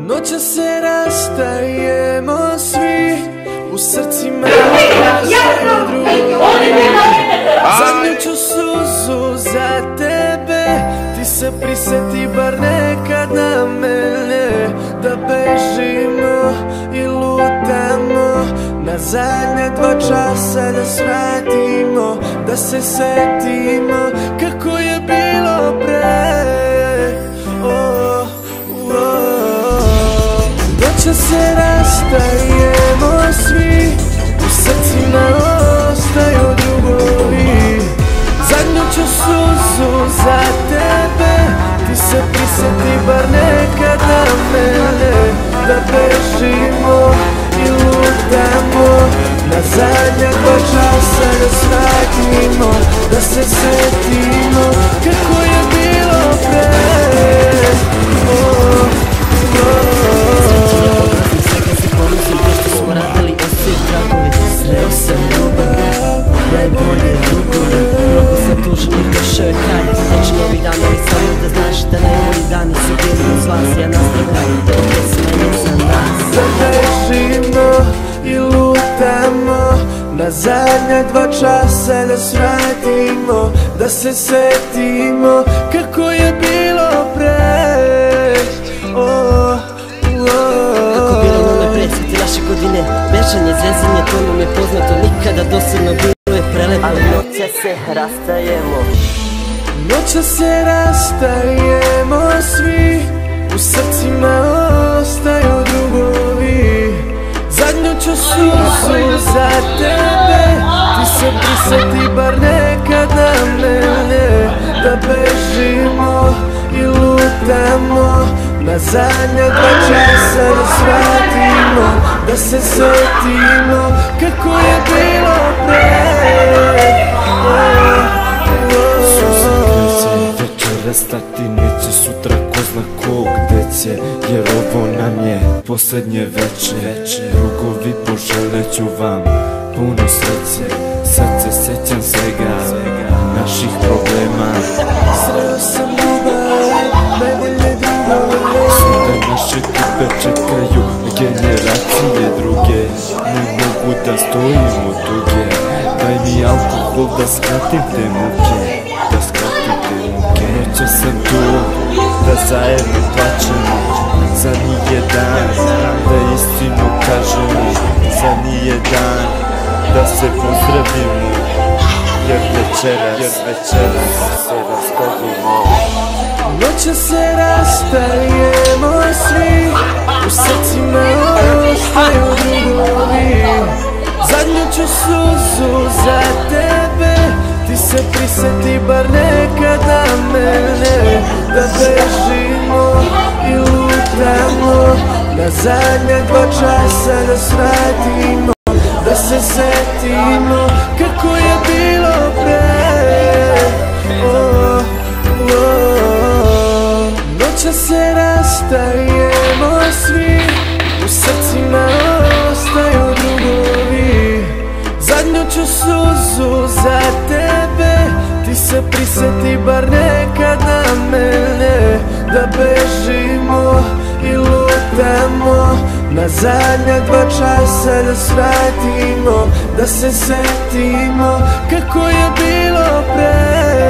Noća se rastajemo svi, u srcima ostaju drugovi. Zadnju ću suzu za tebe, ti se prisjeti bar nekad na mene. Da bežimo i lutamo, na zadnje 2 časa da svratimo, da se setimo kako je bilo pre. Noća se rastajemo svi, u srcima ostaju drugovi. Zadnju ću suzu za tebe, ti se prisjeti bar nekad na mene. Da bežimo i lutamo, na zadnja 2 časa da svratimo, da se setimo kako je bilo pre. Sreo sam ljubav, najbolje drugove. Mnogo sam tužnih došao je kraj, neće novih dana, ali samo da znaš da najbolji dani su bili uz vas. Ja nastavljam da opesmenu za nas. Da bežimo i lutamo, na zadnja 2 časa da svratimo, da se setimo kako je bilo pre. Naše godine, bežanje, zezanje, to nam je poznato, nikada dosadno bilo je prelepo. Ali noća se rastajemo, noća se rastajemo svi, u srcima ostaju drugovi. Zadnju ću suzu za tebe, ti se prisjeti bar nekad na mene. Da bežimo i lutamo, na zadnja 2 časa da svratimo, da se setimo kako je bilo pre. Suza kreće, večera stati neće, sutra ko zna ko gde će, jer ovo nam je posljednje veče. Drugovi, poželeću vam puno sreće, sad se sećam svega naših problema. Sreo sam ljubav, najbolje drugove. Suda naše kupe čekaju generacije druge, ne mogu da stojimo tuge. Daj mi alkohol da skratim te muke, da skratim te muke. Noća sam tu, da zajedno plačemo, zadnji je dan, da istinu kažemo. Zadnji je dan, da se pozdravimo, jer večeras se rastavimo. Noća se rastajemo svi, u srcima ostaju drugovi. Zadnju ću suzu za tebe, ti se prisjeti bar nekad na mene. Da bežimo i lutamo, na zadnja 2 časa da svratimo, da se setimo kako je bilo pre. Noća se rastajemo svi, u srcima ostaju drugovi. Zadnju ću suzu za tebe, ti se prisjeti bar nekad na mene. Da bežimo i lutamo, na zadnja 2 časa da svratimo, da se setimo kako je bilo pre.